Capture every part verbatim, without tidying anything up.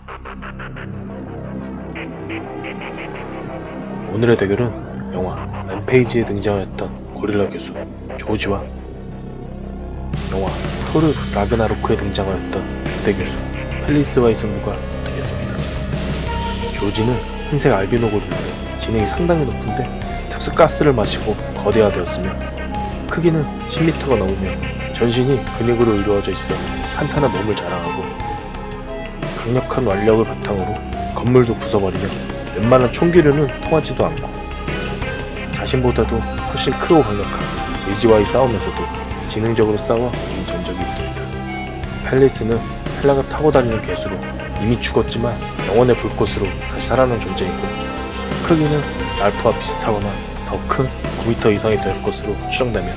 오늘의 대결은 영화 램페이지에 등장하였던 고릴라 교수 조지와 영화 토르 라그나로크에 등장하였던 늑대 교수 펠리스와의 승부가 되겠습니다. 조지는 흰색 알비노 고릴라로 지능이 상당히 높은데 특수 가스를 마시고 거대화되었으며 크기는 십 미터가 넘으며 전신이 근육으로 이루어져 있어 탄탄한 몸을 자랑하고 강력한 완력을 바탕으로 건물도 부숴버리며 웬만한 총기류는 통하지도 않고 자신보다도 훨씬 크고 강력한 의지와의 싸움에서도 지능적으로 싸워 이긴 전적이 있습니다. 펠리스는 헬라가 타고 다니는 괴수로 이미 죽었지만 영혼의 불꽃으로 다시 살아난 존재이고 크기는 랄프와 비슷하거나 더 큰 구 미터 이상이 될 것으로 추정되며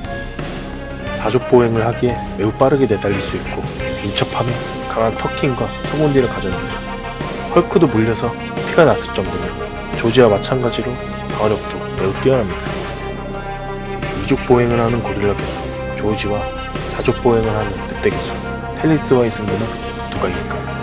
사족보행을 하기에 매우 빠르게 내달릴 수 있고 민첩하며 강한 터킹과 투본디를 가졌는데 헐크도 물려서 피가 났을 정도로 조지와 마찬가지로 방어력도 매우 뛰어납니다. 이족보행을 하는 고릴라 교수 조지와 다족보행을 하는 늑대 교수 펠리스와의 승부는 누가 이길까요?